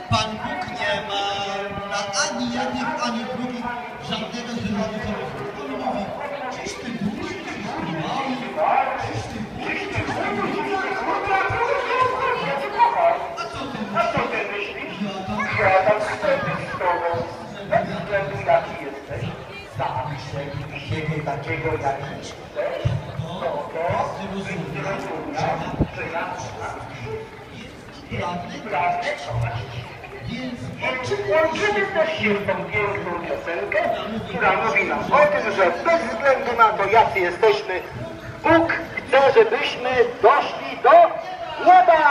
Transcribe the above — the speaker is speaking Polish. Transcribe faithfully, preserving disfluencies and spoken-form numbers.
Pan Bóg nie ma na ani jednych, ani drugich żadnego żywego pomysłu. On mówi, czyś ty duży, czyś ty mały, czyś ty głupi, czyś ty głupi. A co ty myślisz? A co ty myślisz? Ja Ja tam wtedy z tobą, bez względu jaki jesteś, zawsze siebie takiego jaki jesteś, to to zrozumiał, że ja prawdę Więc łączymy też się w tą piękną piosenkę, która mówi nam o tym, że bez względu na to, jacy jesteśmy, Bóg chce, żebyśmy doszli do nieba.